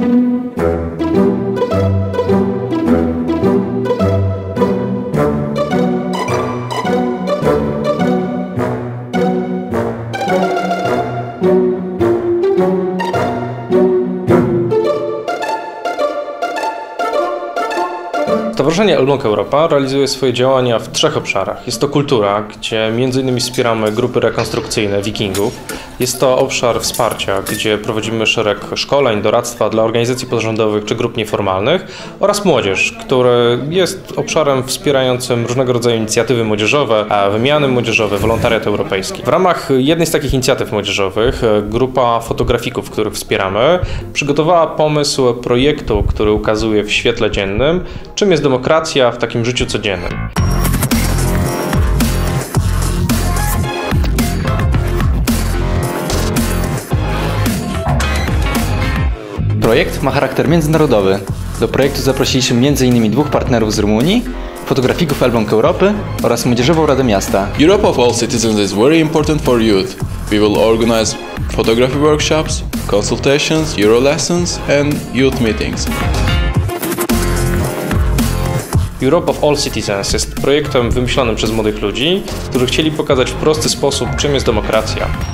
Stowarzyszenie Elbląg Europa realizuje swoje działania w 3 obszarach. Jest to kultura, gdzie m.in. wspieramy grupy rekonstrukcyjne Wikingów. Jest to obszar wsparcia, gdzie prowadzimy szereg szkoleń, doradztwa dla organizacji pozarządowych czy grup nieformalnych, oraz młodzież, który jest obszarem wspierającym różnego rodzaju inicjatywy młodzieżowe, wymiany młodzieżowe, wolontariat europejski. W ramach jednej z takich inicjatyw młodzieżowych grupa fotografików, których wspieramy, przygotowała pomysł projektu, który ukazuje w świetle dziennym, czym jest demokracja w takim życiu codziennym. Projekt ma charakter międzynarodowy. Do projektu zaprosiliśmy m.in. 2 partnerów z Rumunii, fotografików Elbląg Europy oraz Młodzieżową Radę Miasta. Europe of all citizens is very important for youth. We will organize photography workshops, consultations, Euro lessons and youth meetings. Europe of All Citizens jest projektem wymyślonym przez młodych ludzi, którzy chcieli pokazać w prosty sposób, czym jest demokracja.